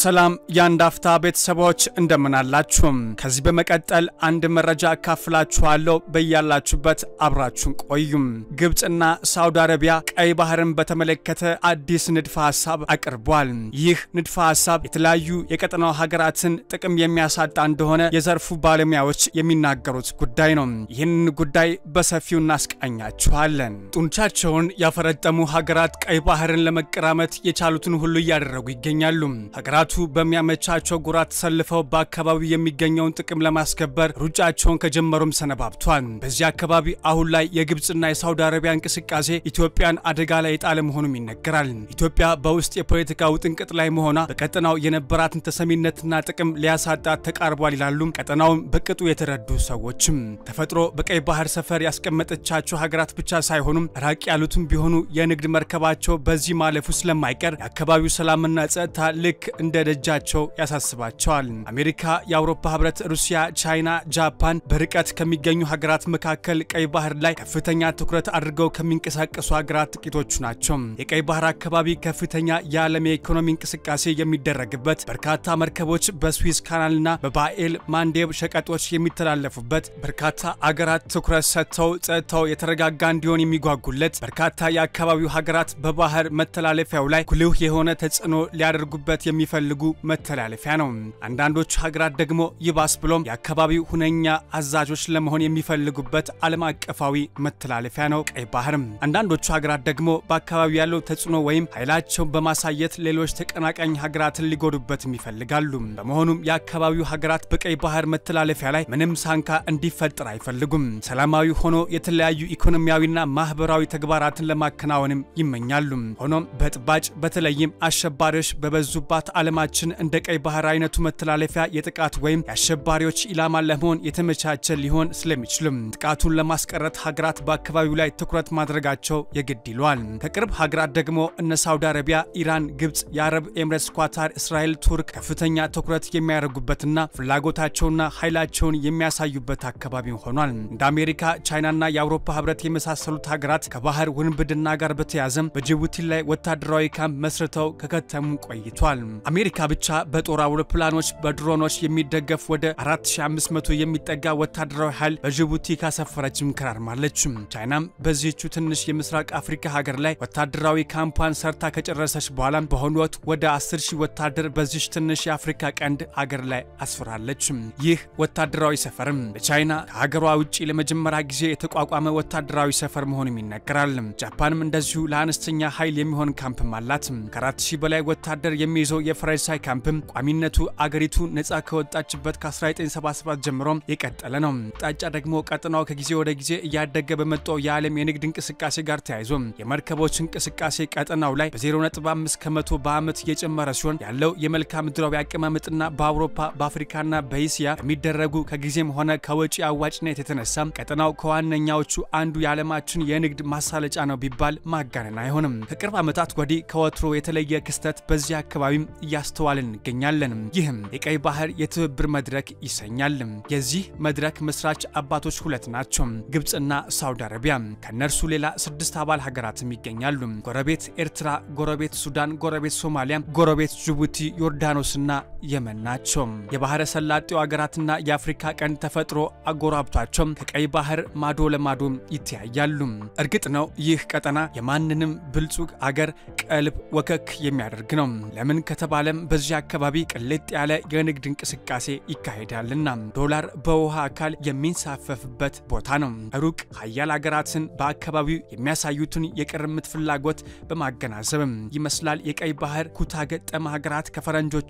ሰላም ያንዳፍታ ቤተሰቦች እንደምን አላችሁ? ከዚህ በመቀጠል አንድ መረጃ አካፍላችኋለሁ። በያላችሁበት አብራችሁን ቆዩ። ግብጽና ሳውዲ አረቢያ ቀይ ባህርን በተመለከተ አዲስ ንድፈ ሐሳብ አቅርቧል። ይህ ንድፈ ሐሳብ የተለያዩ የቀጠናው ሀገራትን ጥቅም የሚያሳጣ እንደሆነ የዘርፉ ባለሙያዎች የሚናገሩት ጉዳይ ነው። ይህን ጉዳይ በሰፊው እናስቃኛችኋለን። ጡንቻቸውን ያፈረጠሙ ሀገራት ቀይ ባህርን ለመቀራመት የቻሉትን ሁሉ እያደረጉ ይገኛሉ። ሀገራቱ በሚያመቻቸው ጎራ ተሰልፈው በአካባቢው የሚገኘውን ጥቅም ለማስከበር ሩጫቸውን ከጀመሩም ሰነባብቷል። በዚህ አካባቢ አሁን ላይ የግብጽና የሳውዲ አረቢያ እንቅስቃሴ ኢትዮጵያን አደጋ ላይ ጣለ መሆኑም ይነገራል። ኢትዮጵያ በውስጥ የፖለቲካ ውጥንቅጥ ላይ መሆኗ በቀጠናው የነበራትን ተሰሚነትና ጥቅም ሊያሳጣት ተቃርቧል ይላሉ ቀጠናውን በቅጡ የተረዱ ሰዎችም። ተፈጥሮ በቀይ ባህር ሰፈር ያስቀመጠቻቸው ሀገራት ብቻ ሳይሆኑም ራቅ ያሉትም ቢሆኑ የንግድ መርከባቸው በዚህ ማለፉ ስለማይቀር የአካባቢው ሰላምና ጸጥታ ልክ እንደ ደጃቸው ያሳስባቸዋል። አሜሪካ፣ የአውሮፓ ህብረት፣ ሩሲያ፣ ቻይና፣ ጃፓን በርቀት ከሚገኙ ሀገራት መካከል ቀይ ባህር ላይ ከፍተኛ ትኩረት አድርገው ከሚንቀሳቀሱ ሀገራት ጥቂቶቹ ናቸው። የቀይ ባህር አካባቢ ከፍተኛ የዓለም የኢኮኖሚ እንቅስቃሴ የሚደረግበት፣ በርካታ መርከቦች በስዊዝ ካናልና በባኤል ማንዴብ ሸቀጦች የሚተላለፉበት፣ በርካታ አገራት ትኩረት ሰጥተው ጸጥታው የተረጋጋ እንዲሆን የሚጓጉለት፣ በርካታ የአካባቢው ሀገራት በባህር መተላለፊያው ላይ ጉልህ የሆነ ተጽዕኖ ሊያደርጉበት የሚፈልጉ መተላለፊያ ነው። አንዳንዶቹ ሀገራት ደግሞ ይባስ ብሎም የአካባቢው ሁነኛ አዛዦች ለመሆን የሚፈልጉበት ዓለም አቀፋዊ መተላለፊያ ነው ቀይ ባህር። አንዳንዶቹ ሀገራት ደግሞ በአካባቢው ያለው ተጽዕኖ ወይም ኃይላቸውን በማሳየት ሌሎች ተቀናቃኝ ሀገራትን ሊጎዱበት ይፈልጋሉ። በመሆኑም የአካባቢው ሀገራት በቀይ ባህር መተላለፊያ ላይ ምንም ሳንካ እንዲፈጠር አይፈልጉም። ሰላማዊ ሆኖ የተለያዩ ኢኮኖሚያዊና ማህበራዊ ተግባራትን ለማከናወንም ይመኛሉ። ሆኖም በጥባጭ በተለይም አሸባሪዎች በበዙባት ዓለማችን እንደ ቀይ ባህር አይነቱ መተላለፊያ የጥቃት ወይም የአሸባሪዎች ኢላማ ለመሆን የተመቻቸ ሊሆን ስለሚችልም ጥቃቱን ለማስቀረት ሀገራት በአካባቢው ላይ ትኩረት ማድረጋቸው የግድ ይሏል። ከቅርብ ሀገራት ደግሞ እነ ሳውዲ አረቢያ፣ ኢራን፣ ግብጽ፣ የአረብ ኤምሬትስ፣ ኳታር፣ እስራኤል፣ ቱርክ ከፍተኛ ትኩረት የሚያደርጉበትና ፍላጎታቸውና ኃይላቸውን የሚያሳዩበት አካባቢ ሆኗል። እንደ አሜሪካ፣ ቻይናና የአውሮፓ ህብረት የመሳሰሉት ሀገራት ከባህር ውንብድና ጋር በተያያዘ በጅቡቲ ላይ ወታደራዊ ካምፕ መስርተው ከከተሙ ቆይቷል። አሜሪካ ብቻ በጦር አውሮፕላኖች በድሮኖች የሚደገፍ ወደ 4500 የሚጠጋ ወታደራዊ ኃይል በጅቡቲ ካሰፈረችም ከራርማለች። ቻይናም በዚህቹ ትንሽ የምስራቅ አፍሪካ ሀገር ላይ ወታደራዊ ካምፓን ሰርታ ከጨረሰች በኋላ በአሁኑ ወቅት ወደ 10000 ወታደር በዚህ ትንሽ የአፍሪካ ቀንድ ሀገር ላይ አስፈራለች። ይህ ወታደራዊ ሰፈርም በቻይና ከሀገሯ ውጪ ለመጀመሪያ ጊዜ የተቋቋመ ወታደራዊ ሰፈር መሆኑም ይነገራል። ጃፓንም እንደዚሁ ለአነስተኛ ኃይል የሚሆን ካምፕም አላት። ከ4000 በላይ ወታደር የሚይዘው የፈረንሳይ ካምፕም ቋሚነቱ አገሪቱ ነፃ ከወጣችበት ከ1977 ጀምሮ የቀጠለ ነው። ጣጫ ደግሞ ቀጠናው ከጊዜ ወደ ጊዜ እያደገ በመጣው የዓለም የንግድ እንቅስቃሴ ጋር ተያይዞ የመርከቦች እንቅስቃሴ ቀጠናው ላይ በ0.5 ከመቶ በአመት እየጨመረ ሲሆን ያለው የመልክዓ ምድራዊ አቀማመጥና በአውሮፓ በአፍሪካና በእስያ የሚደረጉ ከጊዜም ሆነ ከወጪ አዋጭነት የተነሳ ቀጠናው ከዋነኛዎቹ አንዱ የዓለማችን የንግድ ማሳለጫ ነው ቢባል ማጋነን አይሆንም። ከቅርብ ዓመታት ወዲህ ከወትሮ የተለየ ክስተት በዚህ አካባቢ ያስተዋልን እንገኛለን። ይህም የቀይ ባህር የትብብር መድረክ ይሰኛል። የዚህ መድረክ መስራች አባቶች ሁለት ናቸው፣ ግብጽና ሳውዲ አረቢያ። ከነርሱ ሌላ 6 አባል ሀገራትም ይገኛሉ። ጎረቤት ኤርትራ፣ ጎረቤት ሱዳን፣ ጎረቤት ሶማሊያ፣ ጎረቤት ጅቡቲ፣ ዮርዳኖስና የመን ናቸው። የባህረ ሰላጤው ሀገራትና የአፍሪካ ቀንድ ተፈጥሮ አጎራብቷቸው ከቀይ ባህር ማዶ ለማዶ ይተያያሉ። እርግጥ ነው ይህ ቀጠና የማንንም ብልጹግ አገር ቀልብ ወከክ የሚያደርግ ነው። ለምን ከተባለም በዚህ አካባቢ ቅልጥ ያለ የንግድ እንቅስቃሴ ይካሄዳልና ዶላር በውሃ አካል የሚንሳፈፍበት ቦታ ነው። ሩቅ ሀያል ሀገራትን በአካባቢው የሚያሳዩትን የቅርምት ፍላጎት በማገናዘብ ይመስላል የቀይ ባህር ኩታ ገጠም ሀገራት ከፈረንጆቹ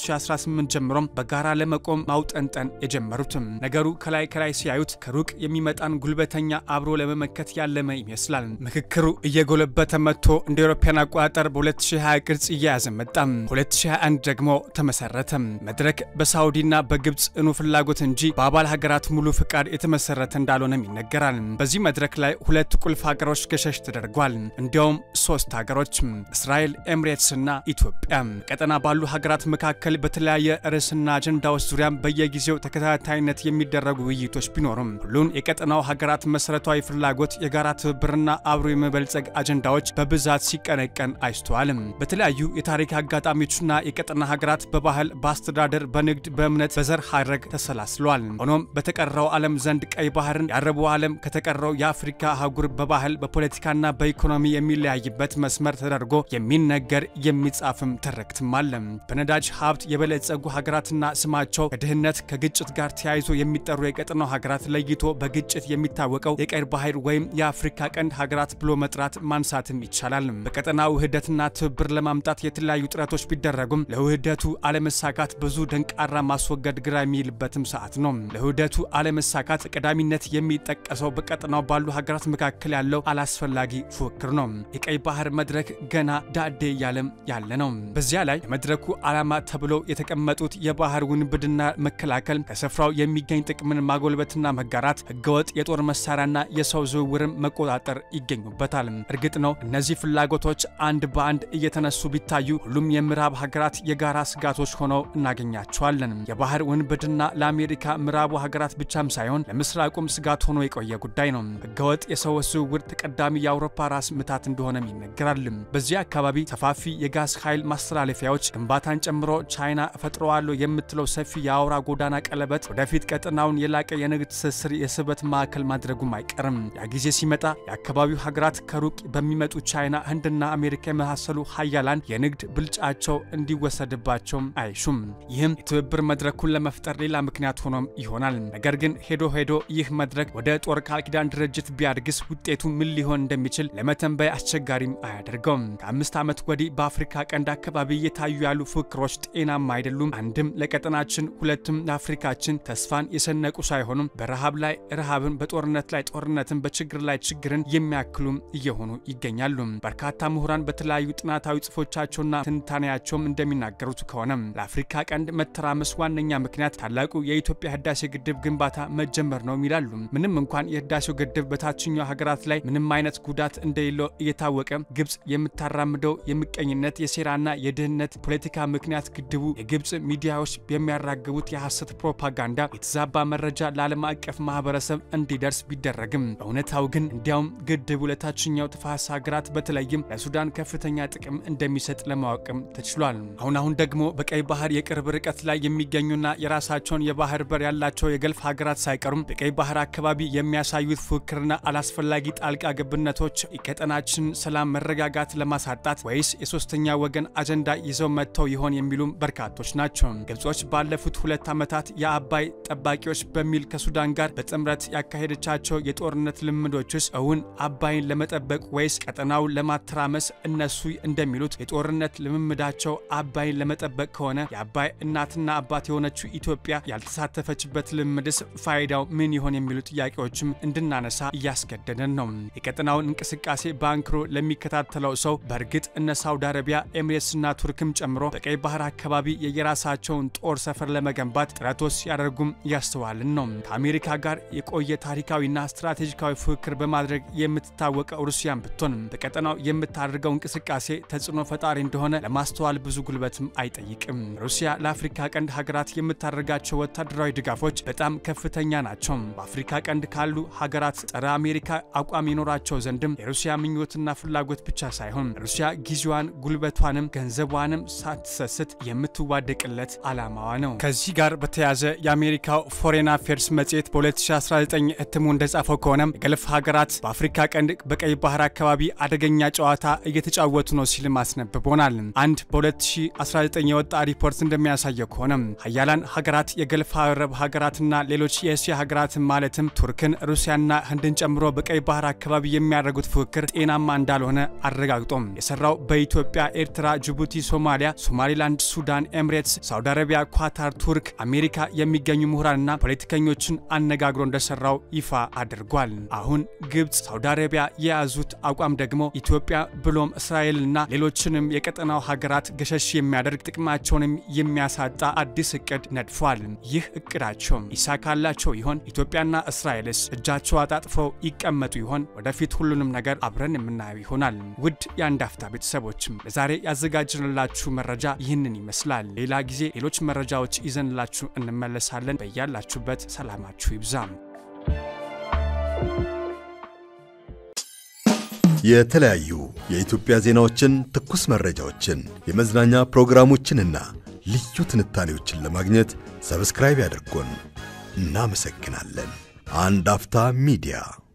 2018 ጀምሮ በጋራ ለመቆም ማውጠንጠን የጀመሩት። ነገሩ ከላይ ሲያዩት ከሩቅ የሚመጣን ጉልበተኛ አብሮ ለመመከት ያለመ ይመስላል። ምክክሩ እየጎለበተ መጥቶ እንደ አውሮፓውያን አቆጣጠር በ2020 ቅርጽ እየያዘ መጣ። 2021 ደግሞ ተመሰረተ። መድረክ በሳውዲና በግብጽ እኑ ፍላጎት እንጂ በአባል ሀገራት ሙሉ ፍቃድ የተመሰረተ እንዳልሆነም ይነገራል። በዚህ መድረክ ላይ ሁለት ቁልፍ ሀገሮች ገሸሽ ተደርጓል። እንዲያውም 3 ሀገሮች እስራኤል፣ ኤምሬትስና ኢትዮጵያ። ቀጠና ባሉ ሀገራት መካከል በተለያየ ርዕስና አጀንዳዎች ዙሪያ በየጊዜው ተከታታይነት የሚደረጉ ውይይቶች ቢኖሩም ሁሉን የቀጠናው ሀገራት መሰረታዊ ፍላጎት የጋራ ትብብርና አብሮ የመበልጸግ አጀንዳዎች በብዛት ሲቀነቀን አይስተዋልም። በተለያዩ የታሪክ አጋጣሚዎችና የቀጠና ሀገራት በባህል በአስተዳደር በንግድ በእምነት በዘር ሐረግ ተሰላስለዋል። ሆኖም በተቀረው ዓለም ዘንድ ቀይ ባህርን የአረቡ ዓለም ከተቀረው የአፍሪካ አህጉር በባህል በፖለቲካና በኢኮኖሚ የሚለያይበት መስመር ተደርጎ የሚነገር የሚጻፍም ትርክትም አለ። በነዳጅ ሀብት የበለጸጉ ሀገራትና ስማቸው ከድህነት ከግጭት ጋር ተያይዞ የሚጠሩ የቀጠናው ሀገራት ለይቶ በግጭት የሚታወቀው የቀይ ባህር ወይም የአፍሪካ ቀንድ ሀገራት ብሎ መጥራት ማንሳትም ይቻላል። በቀጠናው ውህደትና ትብብር ለማምጣት የተለያዩ ጥረቶች ቢደረጉም ለውህደቱ አለመሳካት ብዙ ደንቃራ ማስወገድ ግራ የሚልበትም ሰዓት ነው። ለውህደቱ አለመሳካት ቀዳሚነት የሚጠቀሰው በቀጠናው ባሉ ሀገራት መካከል ያለው አላስፈላጊ ፉክክር ነው። የቀይ ባህር መድረክ ገና ዳዴ ያለ ነው። በዚያ ላይ የመድረኩ ዓላማ ተብለው የተቀመጡት የባህር ውንብድና መከላከል፣ ከስፍራው የሚገኝ ጥቅምን ማጎልበትና መጋራት፣ ህገወጥ የጦር መሳሪያና የሰው ዝውውርን መቆጣጠር ይገኙበታል። እርግጥ ነው እነዚህ ፍላጎቶች አንድ በአንድ እየተነሱ ቢታዩ ሁሉም የምዕራብ ሀገራት የጋራ ስጋቶች ሆነው እናገኛቸዋለን። የባህር ውንብድና ለአሜሪካ ምዕራቡ ሀገራት ብቻም ሳይሆን ለምስራቁም ስጋት ሆኖ የቆየ ጉዳይ ነው። ህገወጥ የሰው ዝውውር ተቀዳሚ የአውሮፓ ራስ ምታት እንደሆነም ይነገራል። በዚህ አካባቢ ሰፋፊ የጋዝ ኃይል ማስተላለፊያዎች ግንባታን ጨምሮ ቻይና ፈጥረዋለሁ የምትለው ሰፊ የአውራ ጎዳና ቀለበት ወደፊት ቀጠናውን የላቀ የንግድ ትስስር የስበት ማዕከል ማድረጉም አይቀርም። ያ ጊዜ ሲመጣ የአካባቢው ሀገራት ከሩቅ በሚመጡ ቻይና፣ ህንድና አሜሪካ የመሳሰሉ ሀያላን የንግድ ብልጫቸው እንዲወሰድባቸው አይሹም። ይህም የትብብር መድረኩን ለመፍጠር ሌላ ምክንያት ሆኖም ይሆናል። ነገር ግን ሄዶ ይህ መድረክ ወደ ጦር ቃል ኪዳን ድርጅት ቢያድግስ ውጤቱ ምን ሊሆን እንደሚችል ለመተንበይ አስቸጋሪም አያደርገውም። ከ5 ዓመት ወዲህ በአፍሪካ ቀንድ አካባቢ እየታዩ ያሉ ፉክክሮች ጤናማ አይደሉም። አንድም ለቀጠናችን፣ ሁለቱም ለአፍሪካችን ተስፋን የሰነቁ ሳይሆኑም በረሃብ ላይ ረሃብን፣ በጦርነት ላይ ጦርነትን፣ በችግር ላይ ችግርን የሚያክሉም እየሆኑ ይገኛሉ። በርካታ ምሁራን በተለያዩ ጥናታዊ ጽፎቻቸውና ትንታኔያቸውም እንደሚናገሩት ከሆነ ለአፍሪካ ቀንድ መተራመስ ዋነኛ ምክንያት ታላቁ የኢትዮጵያ ህዳሴ ግድብ ግንባታ መጀመር ነው ይላሉ። ምንም እንኳን የህዳሴው ግድብ በታችኛው ሀገራት ላይ ምንም አይነት ጉዳት እንደሌለው እየታወቀ ግብጽ የምታራምደው የምቀኝነት የሴራና የድህነት ፖለቲካ ምክንያት ግድቡ የግብጽ ሚዲያዎች የሚያራግቡት የሐሰት ፕሮፓጋንዳ የተዛባ መረጃ ለዓለም አቀፍ ማህበረሰብ እንዲደርስ ቢደረግም በእውነታው ግን እንዲያውም ግድቡ ለታችኛው ተፋሰስ ሀገራት በተለይም ለሱዳን ከፍተኛ ጥቅም እንደሚሰጥ ለማወቅም ተችሏል። አሁን ደግሞ በቀይ ባህር የቅርብ ርቀት ላይ የሚገኙና የራሳቸውን የባህር በር ያላቸው የገልፍ ሀገራት ሳይቀሩም በቀይ ባህር አካባቢ የሚያሳዩት ፉክክርና አላስፈላጊ ጣልቃ ገብነቶች የቀጠናችን ሰላም መረጋጋት ለማሳጣት ወይስ የሶስተኛ ወገን አጀንዳ ይዘው መጥተው ይሆን የሚሉም በርካቶች ናቸው። ግብጾች ባለፉት 2 ዓመታት የአባይ ጠባቂዎች በሚል ከሱዳን ጋር በጥምረት ያካሄደቻቸው የጦርነት ልምዶችስ እውን አባይን ለመጠበቅ ወይስ ቀጠናውን ለማተራመስ? እነሱ እንደሚሉት የጦርነት ልምምዳቸው አባይን ለመጠበቅ ከሆነ የአባይ እናትና አባት የሆነችው ኢትዮጵያ ያልተሳተፈችበት ልምድስ ፋይዳው ምን ይሆን የሚሉ ጥያቄዎችም እንድናነሳ እያስገደደን ነው። የቀጠናውን እንቅስቃሴ ባንክሮ ለሚከታተለው ሰው በእርግጥ እነ ሳውዲ አረቢያ፣ ኤሚሬትስና ቱርክም ጨምሮ በቀይ ባህር አካባቢ የየራሳቸውን ጦር ሰፈር ለመገንባት ጥረቶች ያደርጉም ያስተዋልን ነው። ከአሜሪካ ጋር የቆየ ታሪካዊና ስትራቴጂካዊ ፉክክር በማድረግ የምትታወቀው ሩሲያን ብትሆን በቀጠናው የምታደርገው እንቅስቃሴ ተጽዕኖ ፈጣሪ እንደሆነ ለማስተዋል ብዙ ጉልበትም አይጠይቅም። ሩሲያ ለአፍሪካ ቀንድ ሀገራት የምታደርጋቸው ወታደራዊ ድጋፎች በጣም ከፍተኛ ናቸው። በአፍሪካ ቀንድ ካሉ ሀገራት ጸረ አሜሪካ አቋም ይኖራቸው ዘንድም የሩሲያ ምኞትና ፍላጎት ብቻ ሳይሆን ሩሲያ ጊዜዋን ጉልበቷንም ገንዘቧንም ሳትሰስት የምትዋደቅለት ዓላማዋ ነው። ከዚህ ጋር በተያያዘ የአሜሪካው ፎሬን አፌርስ መጽሔት በ2019 እትሙ እንደጻፈው ከሆነ የገልፍ ሀገራት በአፍሪካ ቀንድ በቀይ ባህር አካባቢ አደገኛ ጨዋታ እየተጫወቱ ነው ሲል ማስነብቦናል። አንድ በ2019 የወጣ ሪፖርት እንደሚያሳየው ከሆነ ሀያላን ሀገራት የገልፍ አረብ ሀገራትና ሌሎች የእስያ ሀገራት ማለትም ቱርክን፣ ሩሲያና ህንድን ጨምሮ በቀይ ባህር አካባቢ የሚያደርጉት ፉክክር ጤናማ እንዳልሆነ አረጋግጦም የሰራው በኢትዮጵያ፣ ኤርትራ፣ ጅቡቲ፣ ሶማሊያ፣ ሶማሊላንድ፣ ሱዳን፣ ኤሚሬትስ፣ ሳውዲ አረቢያ፣ ኳታር፣ ቱርክ፣ አሜሪካ የሚገኙ ምሁራንና ፖለቲከኞችን አነጋግሮ እንደሰራው ይፋ አድርጓል። አሁን ግብጽ፣ ሳውዲ አረቢያ የያዙት አቋም ደግሞ ኢትዮጵያ ብሎም እስራኤልና ሌሎችንም የቀጠናው ሀገራት ገሸሽ የሚያደርግ ጥቅማቸውንም የሚያሳጣ አዲስ እቅድ ነድፏል። ይህ እቅዳቸው ይሳካላቸው ይሆን? ኢትዮጵያና እስራኤልስ እጃቸው አጣጥፈው ይቀመጡ ይሆን? ወደፊት ሁሉንም ነገር አብረን የምናየው ይሆናል። ውድ የአንድ አፍታ ቤተሰቦችም ለዛሬ ያዘጋጅንላችሁ መረጃ ይህንን ይመስላል። ሌላ ጊዜ ሌሎች መረጃዎች ይዘንላችሁ እንመለሳለን። በያላችሁበት ሰላማችሁ ይብዛም። የተለያዩ የኢትዮጵያ ዜናዎችን፣ ትኩስ መረጃዎችን፣ የመዝናኛ ፕሮግራሞችንና ልዩ ትንታኔዎችን ለማግኘት ሰብስክራይብ ያድርጉን። እናመሰግናለን። አንድ አፍታ ሚዲያ